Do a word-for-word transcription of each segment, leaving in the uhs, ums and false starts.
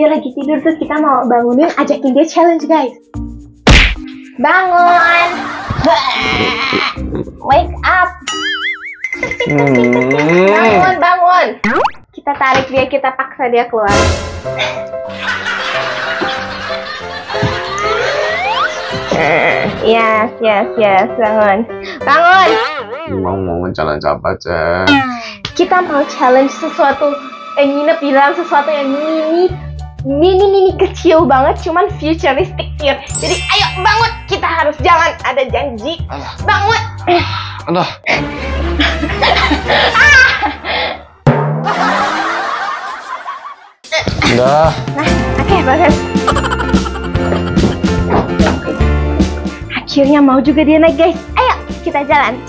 dia lagi tidur, terus kita mau bangunin, ajakin dia challenge guys. Bangun, wake up, bangun bangun. Kita tarik dia, kita paksa dia keluar. Yes, yes, yes, bangun, bangun. Mau mau challenge apa aja? Kita mau challenge sesuatu yang nginep di dalam sesuatu yang mini, mini mini kecil banget, cuman futuristic here. Jadi ayo bangun, kita harus jalan, ada janji. Bangun. Aduh. Udah. Nah, oke, okay, bagus. Akhirnya mau juga dia naik guys. Ayo kita jalan.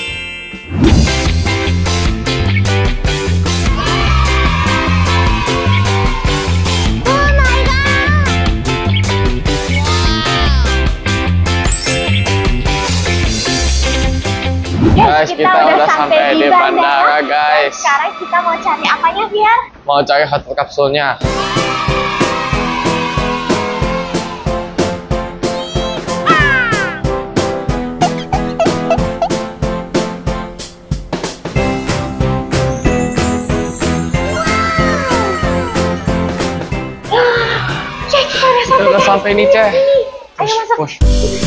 Guys, kita, kita udah sampai di bandara, bandara guys. Sekarang kita mau cari apanya, Fiar? Mau cari hotel kapsulnya. Cek, kita udah sampai. Kita udah sampai nih, Cek. Ayo masuk. Push.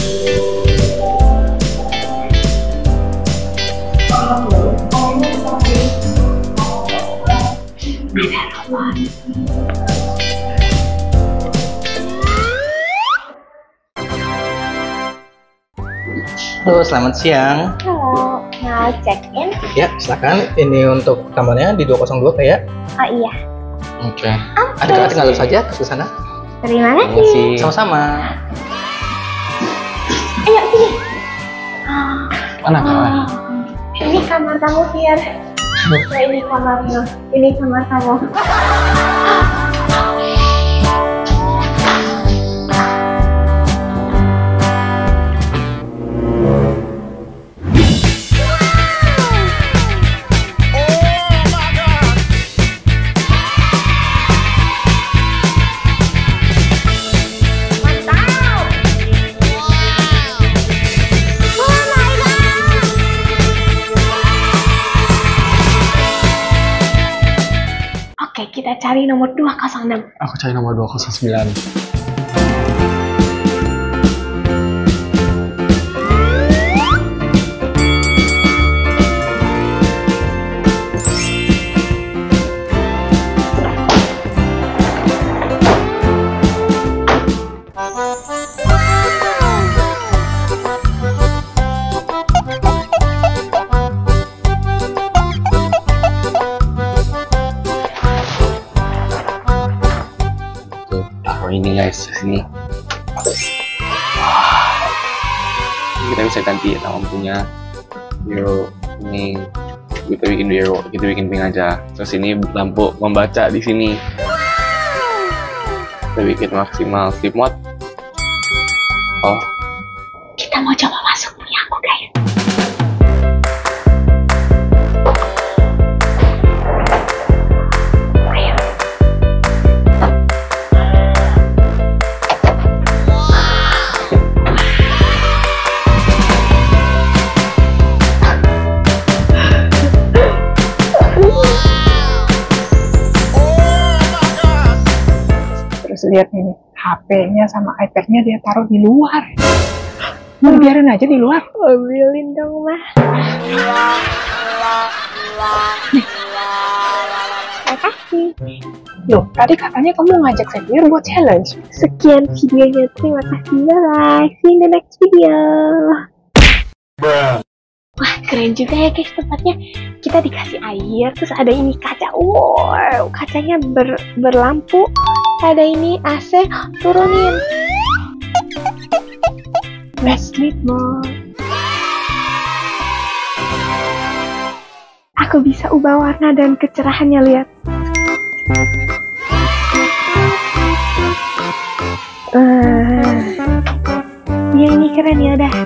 Halo, selamat siang. Halo, mau check in? Ya, silakan. Ini untuk kamarnya di dua nol dua kayak. Oh iya. Oke. Okay. Okay. Adik-adik tinggal saja ke sana. Terima kasih. Sama-sama. Ayo sini. Mana kawan? Ini kamar kamu, Fiar. Nah, ini kamarnya. Ini kamar kamu. Kita cari nomor dua nol enam. Aku cari nomor dua nol sembilan. Ini guys, sini. Kita bisa ganti lampunya. Biru ini kita bikin biru, kita bikin pink aja. Terus ini lampu membaca di sini. Kita bikin maksimal sleep mode. Oh, kita mau coba masuk punya aku guys. Lihat ini, H P-nya sama iPad-nya dia taruh di luar. Mau biarin aja di luar. Ambilin dong, Mah. Makasih. Loh, tadi katanya kamu ngajak saya buat challenge. Sekian videonya, terima kasih. Bye-bye. See you in the next video. Bruh. Wah, keren juga ya guys tempatnya. Kita dikasih air, terus ada ini kaca. Wow, kacanya ber, berlampu. Ada ini A C, turunin. Let's sleep more. Aku bisa ubah warna dan kecerahannya, lihat. Uh, ya ini keren ya udah.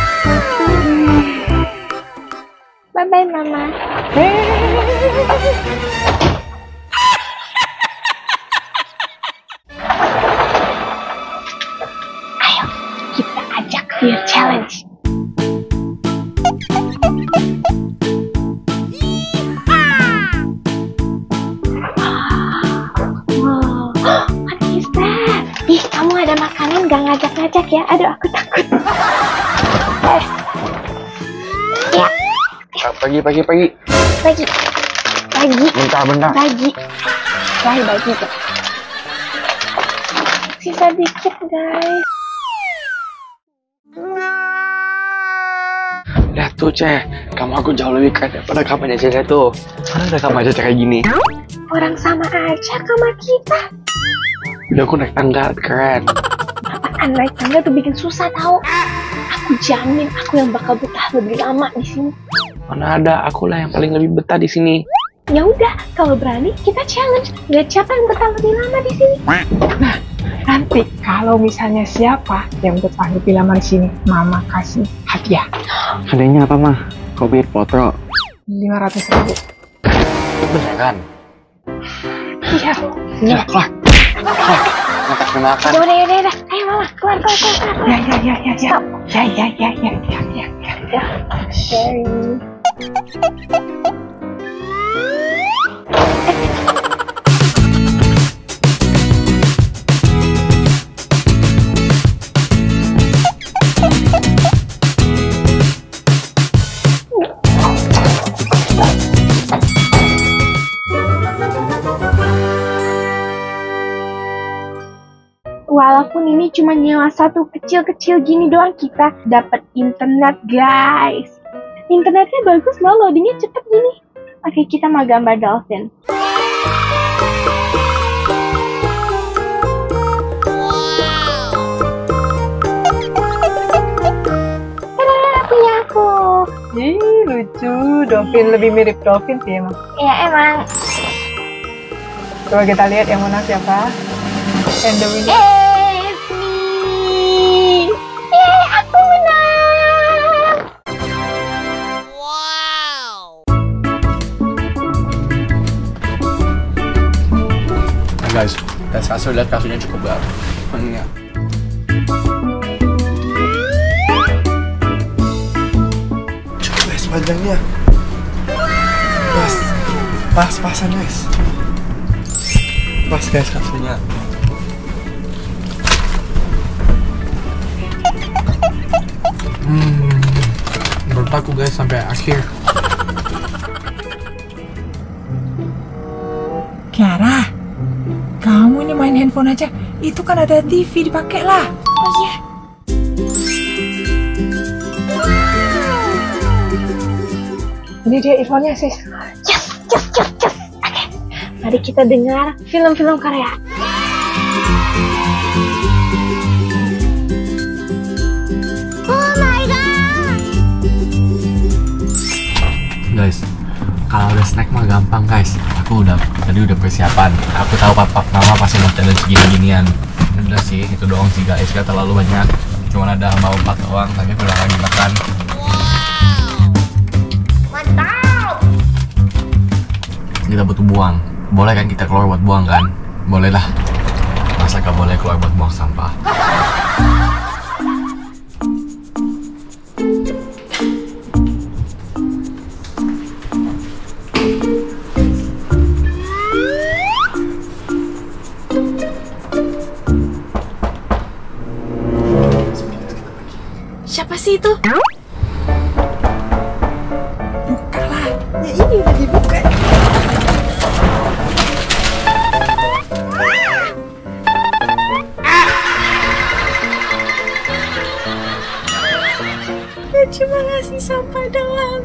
Bye bye mama. Fear challenge. Wow, what is that? Ih, kamu ada makanan gak ngajak-ngajak ya? Aduh, aku takut. Eh. Ya, Pagi, pagi, pagi. pagi. Pagi. Bentar, bentar. Pagi. Bagi, bagi. Sisa dikit, guys. Lihat tuh, Ceh. Kamu aku jauh lebih keren daripada kamu aja, Ceh, tuh. Mana ada kamu aja kayak gini? Orang sama aja sama kita. Udah aku naik tangga, lebih keren. Apaan naik tangga tuh bikin susah tau. Aku jamin aku yang bakal betah lebih lama di sini. Mana ada, aku lah yang paling lebih betah di sini. Ya udah, kalau berani kita challenge. Lihat siapa yang betah lebih lama di sini. Nah, nanti kalau misalnya siapa yang betah lebih lama di sini, Mama kasih hadiah Hadiahnya apa, Mah? Kopi potro. lima ratus ribu. Beneran? Iya. Ya, keluar. Keluar. Makan-makan. Yaudah, yaudah, yaudah. Ayo mama, keluar, keluar, keluar, keluar. Ya, ya, ya, ya, ya. Ya, ya, ya, ya, ya, ya, ya. Ya, Sherry. Walaupun ini cuma nyewa satu kecil-kecil gini doang, kita dapat internet, guys. Internetnya bagus loh, loadingnya cepet gini. Oke, kita mau gambar dolphin. Tada, punya aku. Ih, lucu. Dolphin lebih mirip dolphin sih emang. Ya emang. Coba kita lihat yang menang siapa. And the winner. Eh, it's me. Eh, aku menang. Nah, guys, tes kasur, lihat kasurnya cukup berat. Enggak. Cukup guys, panjangnya. Pas, pas-pasan guys. Pas guys kasurnya. Hmm, menurut aku guys sampai akhir. Kiara, kamu ini main handphone aja. Itu kan ada T V, dipakai lah. Oh iya. Ini dia earphone-nya, sis. Yes, yes, yes, yes. Oke, mari kita dengar film-film Korea. Guys, kalau udah snack mah gampang guys. Aku udah tadi udah persiapan. Aku tahu papa mama pasti mau challenge gini-ginian. Udah sih, itu doang sih guys. Gak terlalu banyak. Cuma ada mau empat doang, tapi aku udah lagi makan. Mantap. Kita butuh buang. Boleh kan kita keluar buat buang kan? Boleh lah. Masa gak boleh keluar buat buang sampah? Siapa sih itu? Buka lah. Ya ini udah dibuka. Dia cuma ngasih sampah doang.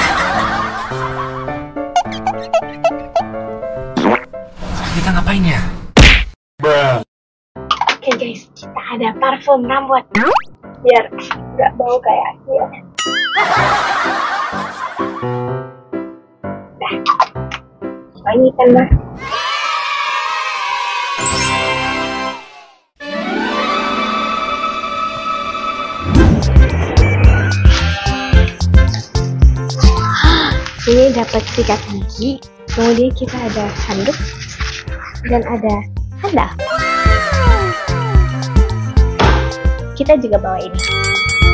Kita ngapain ya? Oke guys, kita ada parfum rambut. Biar nggak bau kayak dia. Nah, wangi kan mah. Ini dapat sikat gigi, kemudian kita ada handuk dan ada sandal. Kita juga bawa ini.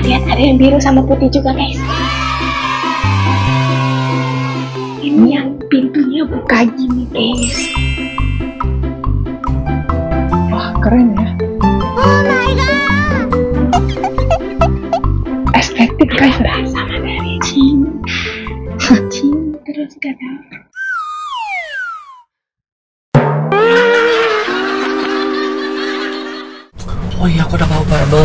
Lihat ada yang biru sama putih juga guys. Ini yang pintunya buka gini guys. Wah, keren ya. Estetik guys. Sama dari Cing. Cing terus kata. Oh iya, aku udah bawa barbel.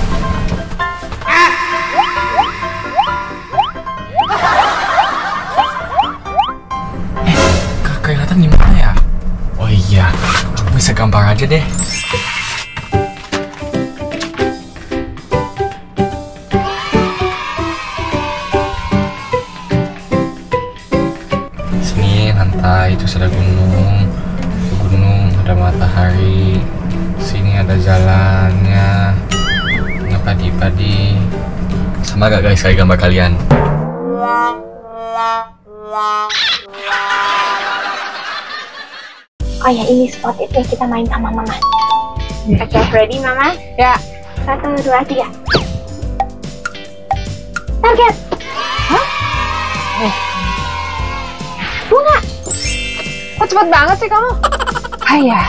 Eh, ke kelihatan gimana ya? Oh iya, aku bisa gambar aja deh. Sini lantai, itu ada gunung, itu gunung, ada matahari. Sini ada jalannya, ini padi-padi. Sama gak guys kayak gambar kalian? Oh ya, ini spot itu yang kita main sama mama. Oke, okay, ready mama? Ya. Satu, dua, tiga. Target. Hah? Eh. Bunga. Kok cepet banget sih kamu? Ayah.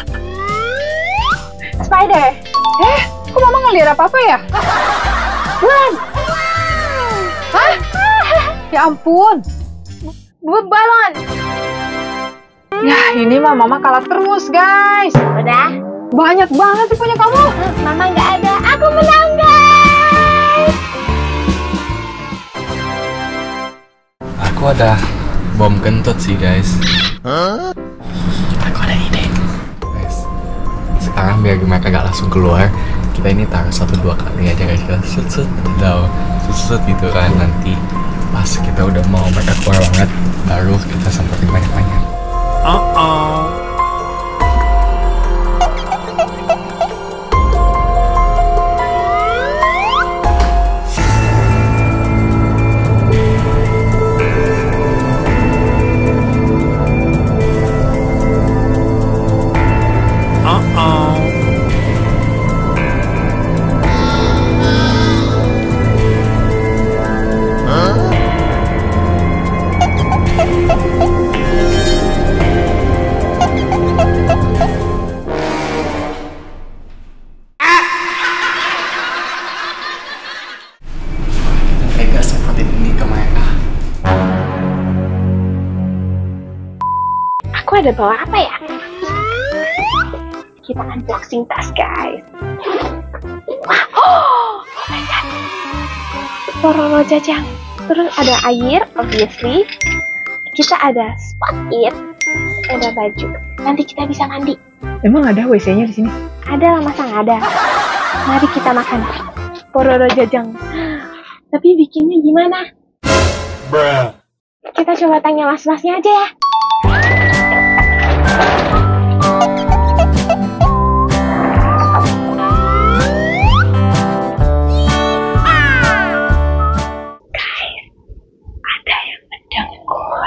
Spider. Eh, kok mama ngeliat apa-apa ya? Bulan. Hah? Ya ampun. Bu balon. Ya, ini mah mama kalah terus, guys. Udah. Banyak banget sih punya kamu. Mama nggak ada. Aku menang, guys. Aku ada bom kentut sih guys. Aku ada ide. Guys, sekarang biar mereka gak langsung keluar, kita ini taruh satu dua kali aja guys. Kita sut sut tahu sut sut gitu kan, nanti pas kita udah mau mereka keluar banget, baru kita samperin banyak banyak. Uh oh. Aku ada bawa apa ya? Kita unboxing tas guys. Wah, oh, oh my god. Pororo jajang. Terus ada air, obviously. Kita ada spot it. Ada baju. Nanti kita bisa mandi. Emang ada W C-nya di sini? Ada lah, masa nggak ada? Mari kita makan pororo jajang. Tapi bikinnya gimana? Bruh. Kita coba tanya mas-masnya aja ya. Guys, ada yang mendengkur.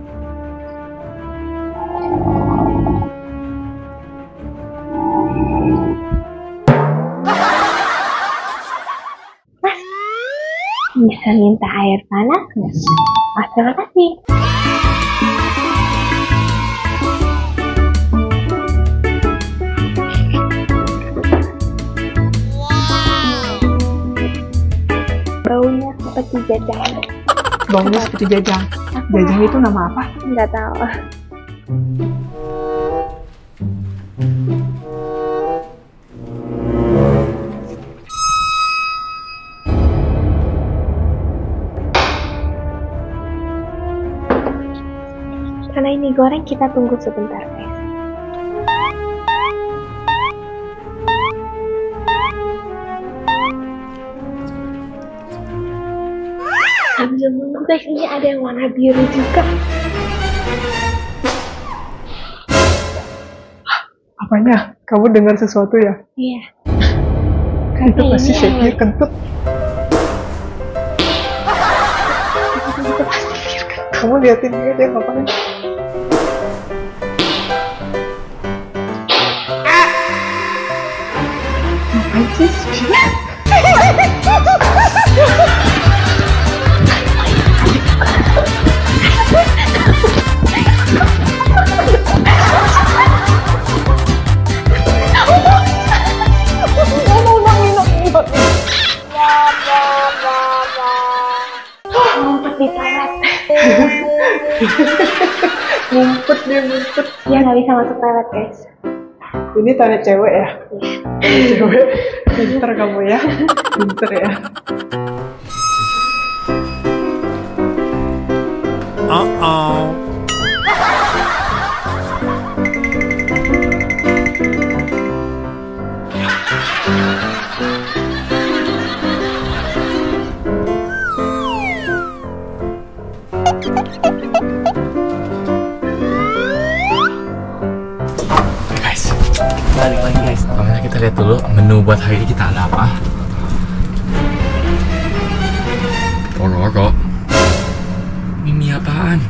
Mas, bisa minta air panas nggak? Mas, terima kasih. Baunya seperti jajang. Baunya seperti jajang. Jajang itu nama apa? Nggak tahu. Karena ini goreng, kita tunggu sebentar guys. Sambil nunggu guys, ini ada yang warna biru juga. Apanya? Kamu dengar sesuatu ya? Iya. Itu pasti shape kentut. Kamu liatin dia, dia ngapain? Ngapain sih? Ngumpet di toilet. Ngumpet dia ngumpet. Dia nggak bisa masuk toilet, guys. Ini toilet cewek ya? Toilet cewek. Pinter kamu ya. Pinter ya. Uh-oh. Guys, balik lagi guys. Pertama kita lihat dulu menu buat hari ini kita ada apa. Ponoro. Ini apaan?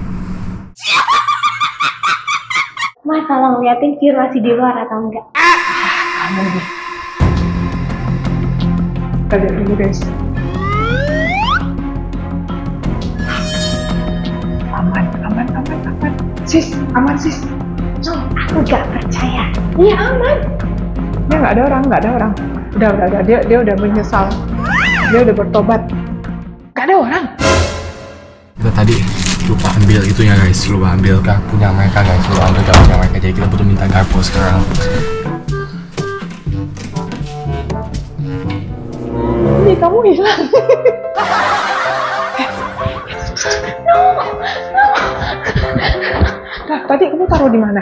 Mas, tolong liatin Fir masih di luar atau enggak. Aman deh. Kita lihat dulu guys. Aman, aman, aman, aman. Sis, aman sis. No, aku gak percaya. Iya aman. Ya nggak ada orang, nggak ada orang. Udah, udah, udah. Dia, dia udah menyesal. Dia udah bertobat. Nggak ada orang. Kita tadi lupa ambil itunya guys, lupa ambil garpunya mereka guys, lupa ambil garpunya mereka, jadi kita butuh minta garpu sekarang. Ini kamu hilang. Nah, tadi kamu taruh di mana?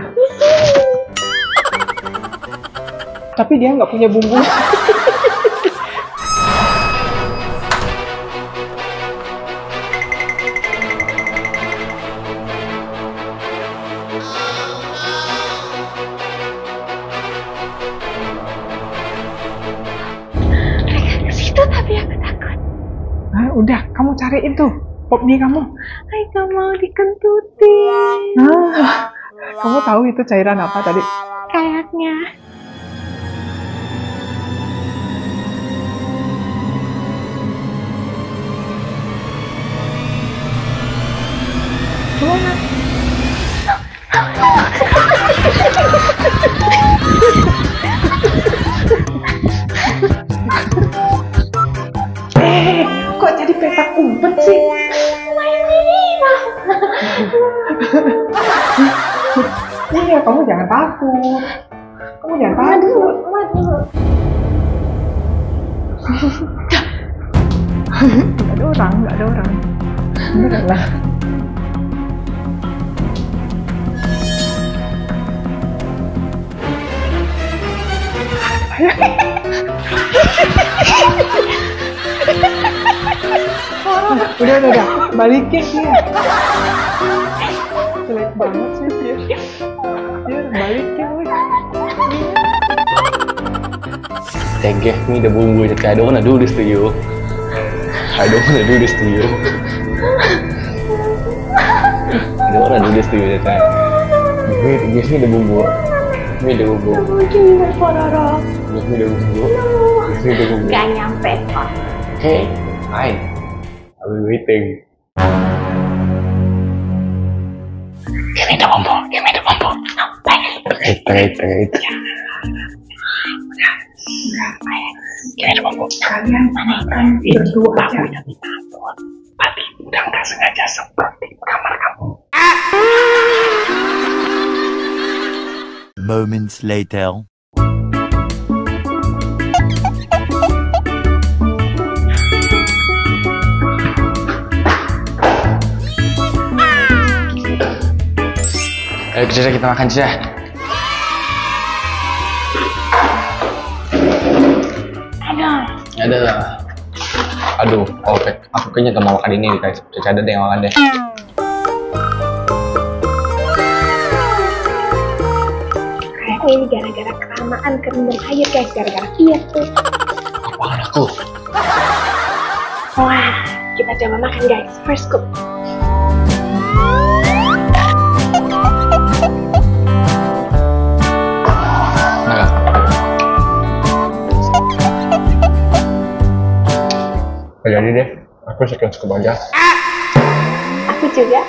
Tapi dia nggak punya bumbu. Ke situ tapi aku takut. Nah, udah, kamu cariin tuh pop mie kamu. Hai, gak mau dikentutin. Nah, kamu tahu itu cairan apa tadi? Kayaknya. Eh, kok jadi petak umpet sih? Iya, kamu jangan takut. Kamu jangan takut. Nggak ada orang, nggak ada orang. Beneran lah. Udah, udah, udah. Balikin dia. Jelek banget sih dia. Dia balikin weh. They gave me the bumbu. I don't wanna do this to you. I don't wanna do this to you. I don't wanna do this to you that time. Give me, give me the bumbu. Give me the bumbu. Gimana Pororo? Give me the bumbu. Give me the bumbu. Gak nyampe kok. Okay, fine. I'll be waiting. Give me the bumbu. Give me the bumbu. Terkait, terkait, terkait. Give me the bumbu. Kalian makan berdua aja. Tadi udah nggak sengaja seperti kamar kamu. Moments later. Ayo Cica, kita makan Cica. Aduh. Ada lah. Aduh, oke. Aku kayaknya gak mau makan ini guys. Cica ada deh yang makan deh. Kayaknya ini gara-gara kelamaan kerendam air guys, gara-gara Fir tuh. Apaan aku? Wah, kita coba makan guys. First scoop. Nah, jadi deh. Aku sekian cukup aja. Aku juga.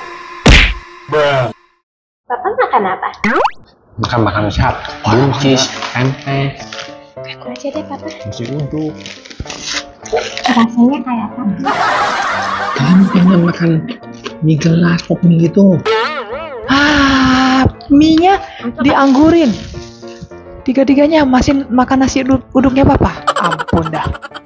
Papa makan apa? Makan makan siap. Buncis, tempe. Aku aja deh, Papa. Nasi uduk. Rasanya kayak apa? Kamu pengen makan mie gelas pop mie gitu? Ah, mie-nya dianggurin. Tiga-tiganya masih makan nasi uduk uduknya papa. Ampun dah.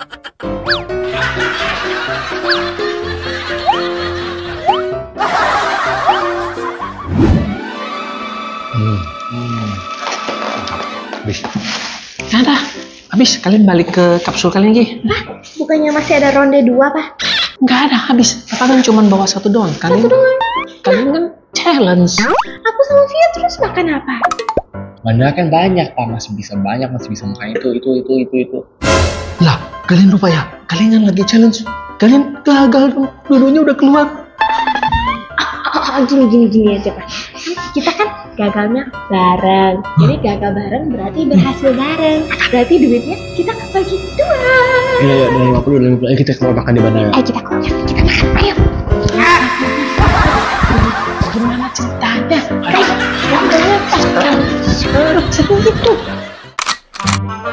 Hmm. Hmm. Habis. Ada. Habis. Kalian balik ke kapsul kalian lagi. Hah? Bukannya masih ada ronde dua, Pak? Nggak ada. Habis. Papa kan cuma bawa satu doang. Kalian, Satu doang? kalian kan challenge. Aku sama Via terus makan apa? Bandara kan banyak pak, masih bisa banyak, masih bisa makan itu, itu, itu, itu, itu. Lah, kalian lupa ya? Kalian yang lagi challenge. Kalian gagal. Dua-duanya udah keluar. Oh, oh, gini, gini, gini aja, Pak. Kita kan gagalnya bareng. Jadi gagal bareng berarti berhasil bareng. Berarti duitnya kita bagi dua. Iya, iya, udah lima puluh, udah lima puluh. Ayo kita keluar makan di bandara. Ayo kita keluar, kita makan, ayo. Gimana ceritanya? Ayo, yang banyak, Pak. Seru, seru gitu.